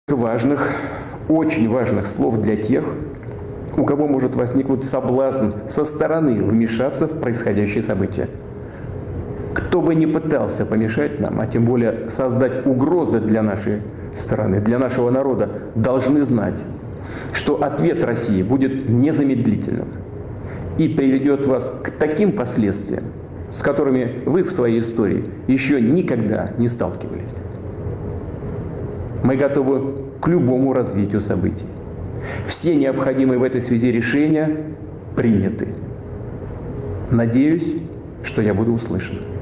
важных, очень важных слов для тех, у кого может возникнуть соблазн со стороны вмешаться в происходящее событие. Кто бы ни пытался помешать нам, а тем более создать угрозы для нашей страны, для нашего народа, должны знать, что ответ России будет незамедлительным и приведет вас к таким последствиям, с которыми вы в своей истории еще никогда не сталкивались. Мы готовы к любому развитию событий. Все необходимые в этой связи решения приняты. Надеюсь, что я буду услышан.